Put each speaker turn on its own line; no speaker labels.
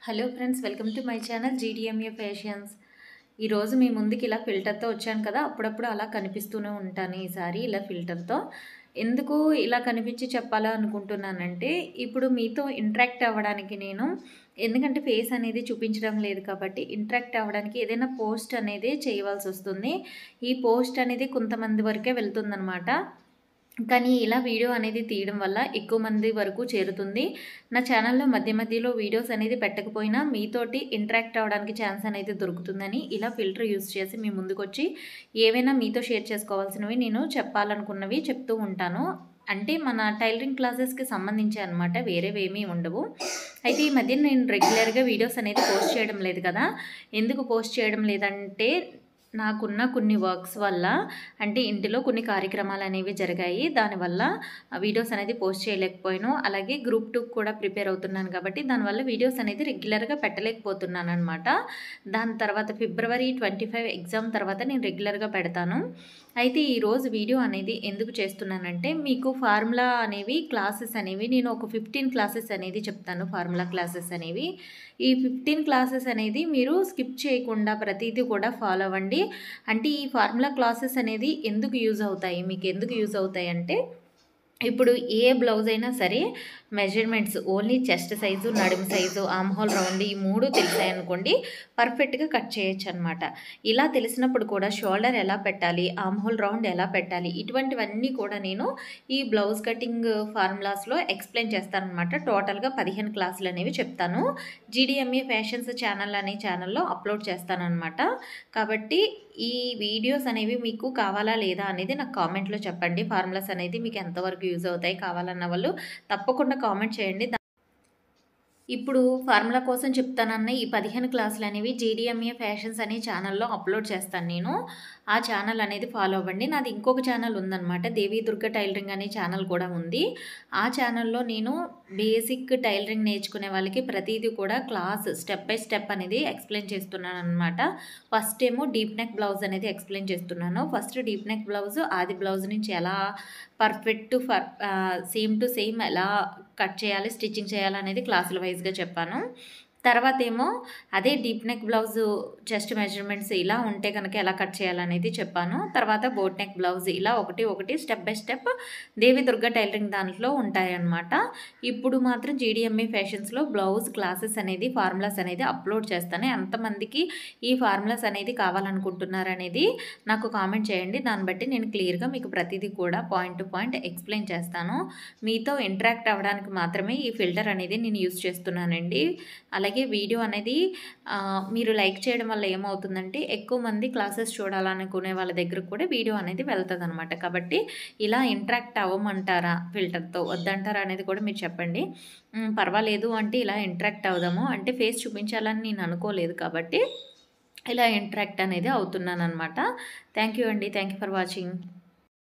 Hello friends, welcome to my channel GDMA fashions. ఈరోజు మీ ముందుకి ఇలా ఫిల్టర్తో వచ్చాను కదా. అప్పుడప్పుడు అలా కనిపిస్తూనే ఉంటాను. ఈసారి ఇలా ఫిల్టర్తో ఎందుకు ఇలా కనిపించి చెప్పాలా అనుకుంటున్నానంటే, ఇప్పుడు మీతో ఇంటరాక్ట్ అవ్వడానికి ఎందుకంటే ఫేస్ అనేది చూపించడం లేదు కాబట్టి ఇంటరాక్ట్ అవ్వడానికి ఏదైనా పోస్ట్ అనేది చేయవలసి వస్తుంది. ఈ పోస్ట్ అనేది కొంతమంది వరకే వెళ్తుందనమాట. కానీ ఇలా వీడియో అనేది తీయడం వల్ల ఎక్కువ మంది వరకు చేరుతుంది. నా ఛానల్లో మధ్య మధ్యలో వీడియోస్ అనేది పెట్టకపోయినా మీతోటి ఇంటరాక్ట్ అవ్వడానికి ఛాన్స్ అనేది దొరుకుతుందని ఇలా ఫిల్టర్ యూస్ చేసి మీ ముందుకొచ్చి ఏవైనా మీతో షేర్ చేసుకోవాల్సినవి నేను చెప్పాలనుకున్నవి చెప్తూ ఉంటాను. అంటే మన టైలరింగ్ క్లాసెస్కి సంబంధించి అనమాట, వేరేవేమీ ఉండవు. అయితే ఈ మధ్య నేను రెగ్యులర్గా వీడియోస్ అనేది పోస్ట్ చేయడం లేదు కదా. ఎందుకు పోస్ట్ చేయడం లేదంటే, నాకున్న కొన్ని వర్క్స్ వల్ల, అంటే ఇంటిలో కొన్ని కార్యక్రమాలు అనేవి జరిగాయి. దానివల్ల వీడియోస్ అనేది పోస్ట్ చేయలేకపోయాను. అలాగే గ్రూప్ 2 కూడా ప్రిపేర్ అవుతున్నాను కాబట్టి దానివల్ల వీడియోస్ అనేది రెగ్యులర్గా పెట్టలేకపోతున్నాను అనమాట. దాని తర్వాత ఫిబ్రవరి 25 ఎగ్జామ్ తర్వాత నేను రెగ్యులర్గా పెడతాను. అయితే ఈరోజు వీడియో అనేది ఎందుకు చేస్తున్నానంటే, మీకు ఫార్ములా అనేవి క్లాసెస్ అనేవి నేను ఒక 15 క్లాసెస్ అనేది చెప్తాను. ఫార్ములా క్లాసెస్ అనేవి ఈ 15 క్లాసెస్ అనేది మీరు స్కిప్ చేయకుండా ప్రతిదీ కూడా ఫాలో అవ్వండి. అంటే ఈ ఫార్ములా క్లాసెస్ అనేది ఎందుకు యూజ్ అవుతాయి, మీకు ఎందుకు యూజ్ అవుతాయి అంటే, ఇప్పుడు ఏ బ్లౌజ్ అయినా సరే మెజర్మెంట్స్ ఓన్లీ చెస్ట్ సైజు, నడుము సైజు, ఆర్మ్ హోల్ రౌండ్ ఈ 3 తెలిసాయనుకోండి, పర్ఫెక్ట్గా కట్ చేయొచ్చు అనమాట. ఇలా తెలిసినప్పుడు కూడా షోల్డర్ ఎలా పెట్టాలి, ఆర్మ్ హోల్ రౌండ్ ఎలా పెట్టాలి, ఇటువంటివన్నీ కూడా నేను ఈ బ్లౌజ్ కటింగ్ ఫార్ములాస్లో ఎక్స్ప్లెయిన్ చేస్తాను అనమాట. టోటల్గా 15 క్లాసులు అనేవి చెప్తాను. జీడిఎంఏ ఫ్యాషన్స్ ఛానల్ అనే ఛానల్లో అప్లోడ్ చేస్తాను అనమాట. కాబట్టి ఈ వీడియోస్ అనేవి మీకు కావాలా లేదా అనేది నాకు కామెంట్లో చెప్పండి. ఫార్ములాస్ అనేది మీకు ఎంతవరకు యూజ్ అవుతాయి కావాలన్న వాళ్ళు తప్పకుండా కామెంట్ చేయండి. ఇప్పుడు ఫార్ములా కోసం చెప్తానన్న ఈ 15 క్లాసులు అనేవి జీడిఎంఏ ఫ్యాషన్స్ అనే ఛానల్లో అప్లోడ్ చేస్తాను నేను. ఆ ఛానల్ అనేది ఫాలో అవ్వండి. నాది ఇంకొక ఛానల్ ఉందన్నమాట, దేవి దుర్గ టైలరింగ్ అనే ఛానల్ కూడా ఉంది. ఆ ఛానల్లో నేను బేసిక్ టైలరింగ్ నేర్చుకునే వాళ్ళకి ప్రతిదీ కూడా క్లాస్ స్టెప్ బై స్టెప్ అనేది ఎక్స్ప్లెయిన్ చేస్తున్నాను అనమాట. ఫస్ట్ ఏమో డీప్ నెక్ బ్లౌజ్ అనేది ఎక్స్ప్లెయిన్ చేస్తున్నాను. ఫస్ట్ డీప్ నెక్ బ్లౌజ్ ఆది బ్లౌజ్ నుంచి ఎలా పర్ఫెక్ట్ సేమ్ టు సేమ్ ఎలా కట్ చేయాలి, స్టిచ్చింగ్ చేయాలి అనేది క్లాసుల వైజ్గా చెప్పాను. తర్వాత ఏమో అదే deep neck blouse chest measurements ఇలా ఉంటే కనుక ఎలా కట్ చేయాలనేది చెప్పాను. తర్వాత బోట్ నెక్ బ్లౌజ్ ఇలా ఒకటి step by step Devi Durga tailoring దాంట్లో ఉంటాయన్నమాట. ఇప్పుడు మాత్రం జీడిఎంఏ ఫ్యాషన్స్లో బ్లౌజ్ క్లాసెస్ అనేది ఫార్ములాస్ అనేది అప్లోడ్ చేస్తాను. ఎంతమందికి ఈ ఫార్ములాస్ అనేది కావాలనుకుంటున్నారు అనేది నాకు కామెంట్ చేయండి. దాన్ని బట్టి నేను క్లియర్గా మీకు ప్రతిదీ కూడా పాయింట్ టు పాయింట్ ఎక్స్ప్లెయిన్ చేస్తాను. మీతో ఇంటరాక్ట్ అవ్వడానికి మాత్రమే ఈ ఫిల్టర్ అనేది నేను యూజ్ చేస్తున్నానండి. అలాగే వీడియో అనేది మీరు లైక్ చేయడం వల్ల ఏమవుతుందంటే, ఎక్కువ మంది క్లాసెస్ చూడాలనుకునే వాళ్ళ దగ్గర కూడా వీడియో అనేది వెళ్తుంది అనమాట. కాబట్టి ఇలా ఇంటరాక్ట్ అవ్వమంటారా ఫిల్టర్తో, వద్దంటారా అనేది కూడా మీరు చెప్పండి. పర్వాలేదు అంటే ఇలా ఇంటరాక్ట్ అవుదాము అంటే, ఫేస్ చూపించాలని నేను అనుకోలేదు కాబట్టి ఇలా ఇంటరాక్ట్ అనేది అవుతున్నాను అనమాట. థ్యాంక్ యూ అండి. Thank you for watching.